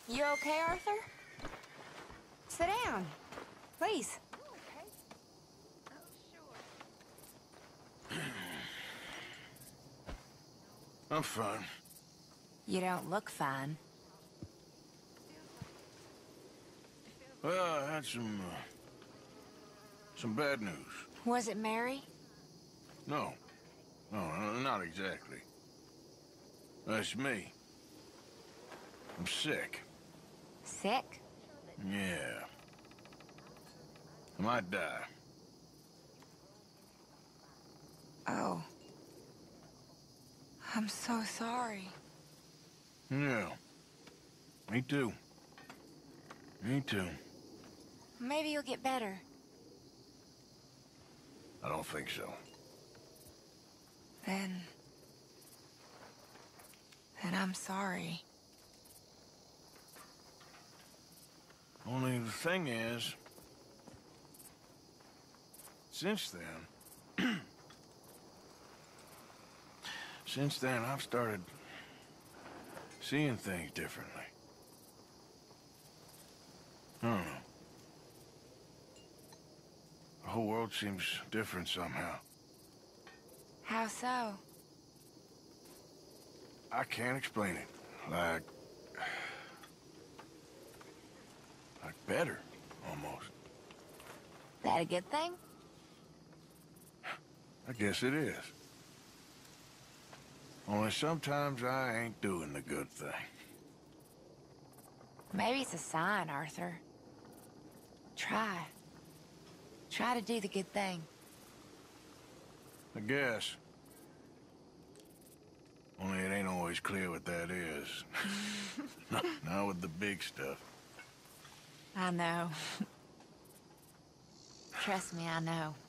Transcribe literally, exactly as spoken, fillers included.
You okay, Arthur? Sit down, please. I'm fine. You don't look fine. Well, I had some, uh, some bad news. Was it Mary? No. No, no, not exactly. That's me. I'm sick. Sick? Yeah. I might die. Oh. I'm so sorry. Yeah. Me too. Me too. Maybe you'll get better. I don't think so. Then... Then I'm sorry. Only the thing is... Since then... Since then, I've started... seeing things differently. I don't know. The whole world seems different somehow. How so? I can't explain it. Like... like better, almost. That a good thing? I guess it is. Only sometimes I ain't doing the good thing. Maybe it's a sign, Arthur. Try. Try to do the good thing. I guess. Only it ain't always clear what that is. not, not with the big stuff. I know. Trust me, I know.